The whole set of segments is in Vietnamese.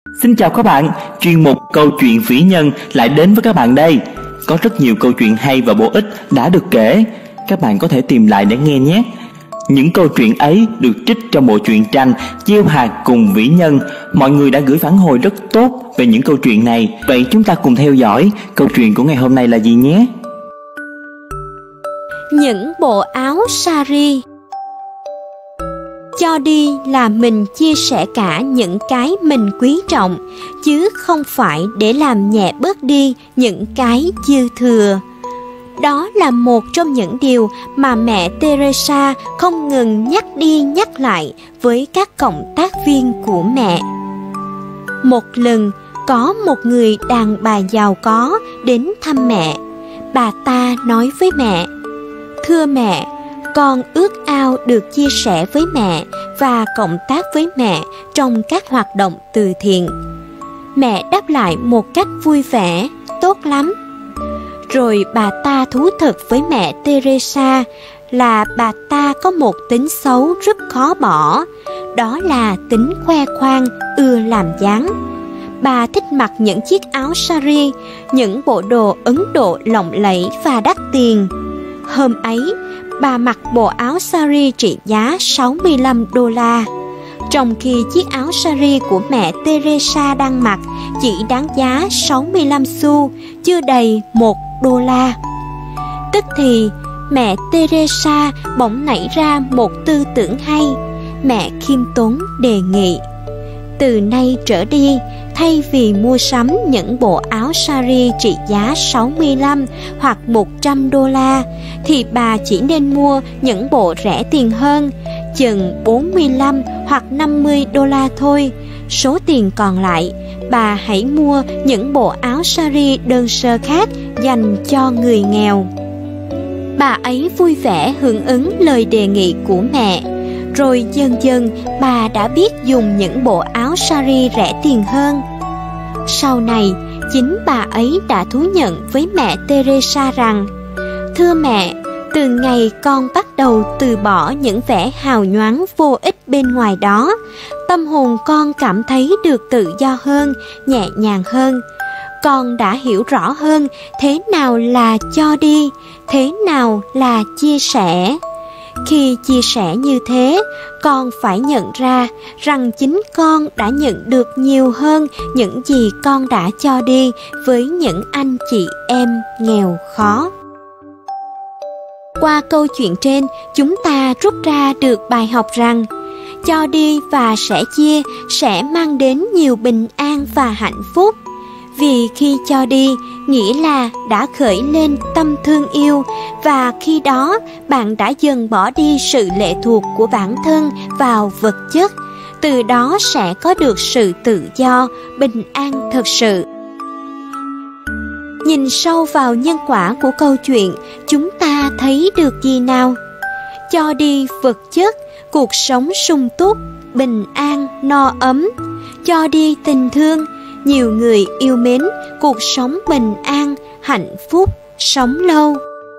Xin chào các bạn, chuyên mục Câu chuyện vĩ nhân lại đến với các bạn đây. Có rất nhiều câu chuyện hay và bổ ích đã được kể, các bạn có thể tìm lại để nghe nhé. Những câu chuyện ấy được trích trong bộ truyện tranh Gieo hạt cùng vĩ nhân. Mọi người đã gửi phản hồi rất tốt về những câu chuyện này. Vậy chúng ta cùng theo dõi câu chuyện của ngày hôm nay là gì nhé. Những bộ áo sari. Cho đi là mình chia sẻ cả những cái mình quý trọng, chứ không phải để làm nhẹ bớt đi những cái dư thừa. Đó là một trong những điều mà mẹ Teresa không ngừng nhắc đi nhắc lại với các cộng tác viên của mẹ. Một lần, có một người đàn bà giàu có đến thăm mẹ. Bà ta nói với mẹ: "Thưa mẹ, con ước ao được chia sẻ với mẹ và cộng tác với mẹ trong các hoạt động từ thiện." Mẹ đáp lại một cách vui vẻ: "Tốt lắm." Rồi bà ta thú thật với mẹ Teresa là bà ta có một tính xấu rất khó bỏ, đó là tính khoe khoang, ưa làm dáng. Bà thích mặc những chiếc áo sari, những bộ đồ Ấn Độ lộng lẫy và đắt tiền. Hôm ấy, bà mặc bộ áo sari trị giá $65, trong khi chiếc áo sari của mẹ Teresa đang mặc chỉ đáng giá 65 xu, chưa đầy $1. Tức thì mẹ Teresa bỗng nảy ra một tư tưởng hay. Mẹ khiêm tốn đề nghị: "Từ nay trở đi, thay vì mua sắm những bộ áo sari trị giá 65 hoặc $100, thì bà chỉ nên mua những bộ rẻ tiền hơn, chừng 45 hoặc $50 thôi. Số tiền còn lại, bà hãy mua những bộ áo sari đơn sơ khác dành cho người nghèo." Bà ấy vui vẻ hưởng ứng lời đề nghị của mẹ. Rồi dần dần bà đã biết dùng những bộ áo sari rẻ tiền hơn. Sau này, chính bà ấy đã thú nhận với mẹ Teresa rằng: "Thưa mẹ, từ ngày con bắt đầu từ bỏ những vẻ hào nhoáng vô ích bên ngoài đó, tâm hồn con cảm thấy được tự do hơn, nhẹ nhàng hơn. Con đã hiểu rõ hơn thế nào là cho đi, thế nào là chia sẻ. Khi chia sẻ như thế, con phải nhận ra rằng chính con đã nhận được nhiều hơn những gì con đã cho đi với những anh chị em nghèo khó." Qua câu chuyện trên, chúng ta rút ra được bài học rằng cho đi và sẻ chia sẽ mang đến nhiều bình an và hạnh phúc. Vì khi cho đi, nghĩa là đã khởi lên tâm thương yêu, và khi đó bạn đã dần bỏ đi sự lệ thuộc của bản thân vào vật chất. Từ đó sẽ có được sự tự do, bình an thật sự. Nhìn sâu vào nhân quả của câu chuyện, chúng ta thấy được gì nào? Cho đi vật chất, cuộc sống sung túc, bình an, no ấm. Cho đi tình thương, nhiều người yêu mến, cuộc sống bình an, hạnh phúc, sống lâu.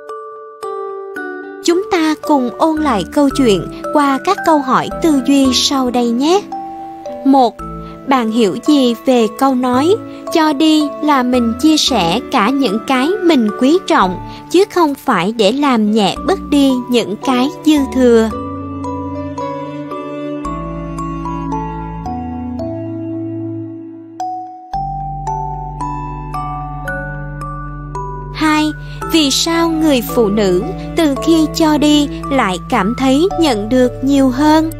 Chúng ta cùng ôn lại câu chuyện qua các câu hỏi tư duy sau đây nhé. 1. Bạn hiểu gì về câu nói cho đi là mình chia sẻ cả những cái mình quý trọng, chứ không phải để làm nhẹ bớt đi những cái dư thừa? 2. Vì sao người phụ nữ từ khi cho đi lại cảm thấy nhận được nhiều hơn?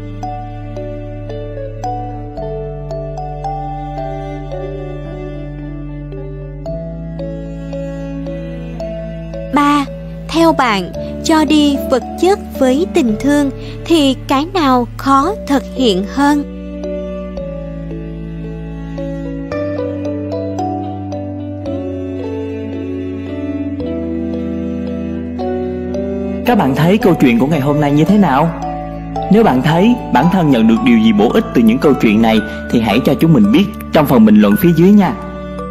3. Theo bạn, cho đi vật chất với tình thương thì cái nào khó thực hiện hơn? Các bạn thấy câu chuyện của ngày hôm nay như thế nào? Nếu bạn thấy bản thân nhận được điều gì bổ ích từ những câu chuyện này thì hãy cho chúng mình biết trong phần bình luận phía dưới nha.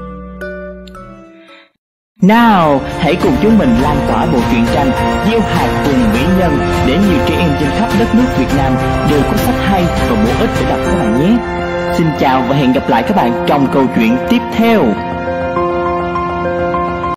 Nào, hãy cùng chúng mình lan tỏa bộ truyện tranh Gieo hạt cùng vĩ nhân để nhiều trẻ em trên khắp đất nước Việt Nam đều có sách hay và bổ ích để đọc các bạn nhé. Xin chào và hẹn gặp lại các bạn trong câu chuyện tiếp theo.